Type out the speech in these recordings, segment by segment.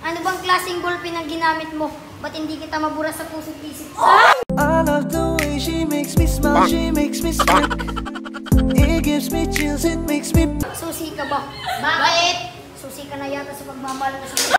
Ano bang klaseng ballpen ang ginamit mo? Ba't hindi kita mabura sa puso't isip? I love the way she makes me smile, she makes me smirk. It gives me chills, it makes me... Susi ka ba? Bakit? Susi ka na yata sa pagmamahal mo sa...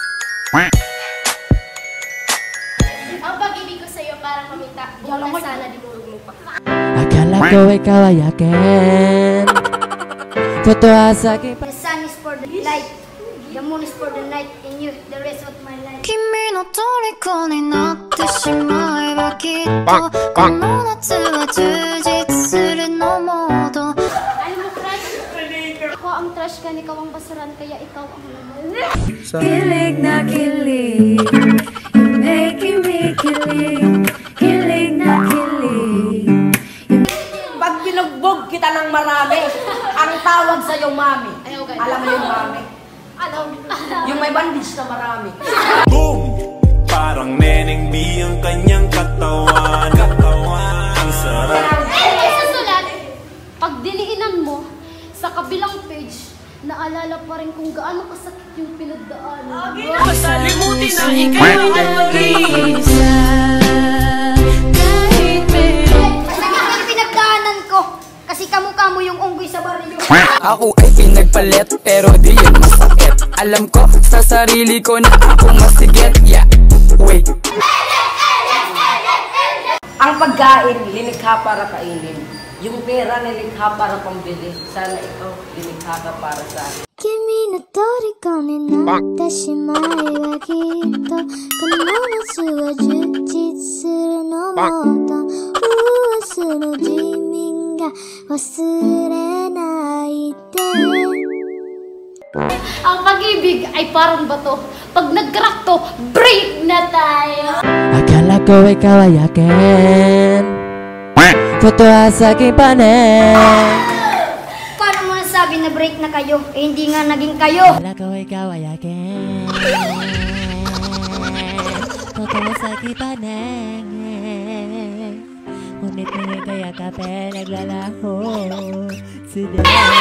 Ang pag-ibig ko sa'yo parang kamita. Buong na sana dinurog mo pa. Akala ko ikaw ay akin. Totoo sa akin. The sun is for the light, the moon is for the night, and you, the rest of my life. 君の虜になってしまえばきっとこの夏は充実するのもと Alam mo, crush? Ako ang trash ka, ikaw ang basuran, kaya ikaw ang laman. Kilig na kilig, you're making me kilig. Kilig na kilig. Pag binugbog kita ng marami, ang tawag sa'yo mami. Alam mo yung mami? Yung may bandage na marami. Boom! Parang Neneng B ang kanyang katawan. Ang sarap. Sa sulat, pag diniinan mo, sa kabilang page, naalala pa rin kung gaano kasakit yung pinagdaanan. Masalimutin na ikaw ang mag-isa. Kahit meron Masakit yung pinagdaanan ko, kasi kamukha mo yung unggoy sa baryo. Ako ay pinagpalit pero di yun masakit. Alam ko sa sarili ko na ako masigit. Yeah, wait. Ang pagkain, linikha para kainin. Yung pera, nilikha para pambili. Sana ikaw, linikha ka para sa akin. 君の虜になってしまえばきっとこの夏は充実するのもと明日の自民が忘れないで Ang pag-ibig ay parang bato. Pag nag-crack to, break na tayo. Akala ko ikaw ay akin. Totoo sa aking panin. Paano mo nasabi na break na kayo? Eh hindi nga naging kayo. Akala ko ikaw ay akin. Totoo sa aking panin. Ngunit ngayon kaya kape naglalaho. Sila.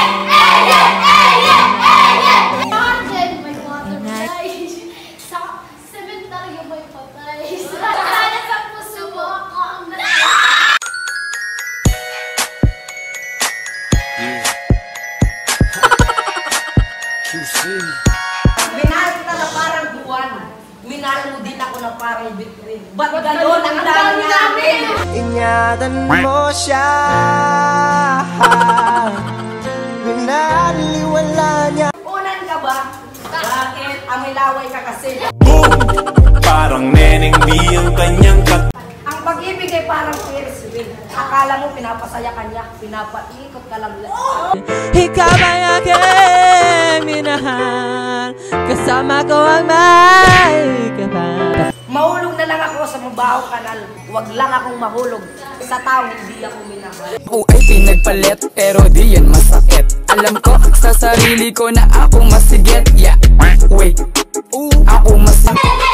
Arjen, may patay. Sa sementaryo may patay. Sana sa puso mo ako ang Minahal kita na parang buwan. Minahal mo din ako na parang bituin. Ba't gano'n ang dami namin? Ingatan mo siya. Pinaliwala niya. Unan ka ba? Bakit? Amilaway ka kasi. Boom! Parang Neneng B ang kanyang Ang pag-ibig ay parang Ferris wheel. Akala mo pinapasaya ka niya, pinapaikot ka lang. Ikaw ay aking minahal. Kasama ko ang may kapal. Mahulog na lang ako sa mabaho kanal. Huwag lang akong mahulog sa tao hindi ako minahal. Ako ay pinagpalit pero di yan masakit. Alam ko sa sarili ko na ako masigit. Yeah, wait, ako masigit.